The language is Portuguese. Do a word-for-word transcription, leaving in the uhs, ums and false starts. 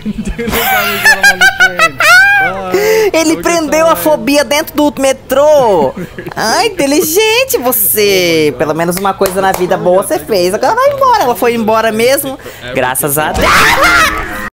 Ele prendeu a fobia dentro do metrô. Ai, inteligente você. Pelo menos uma coisa na vida boa você fez. Agora vai embora. Ela foi embora mesmo. Graças a Deus.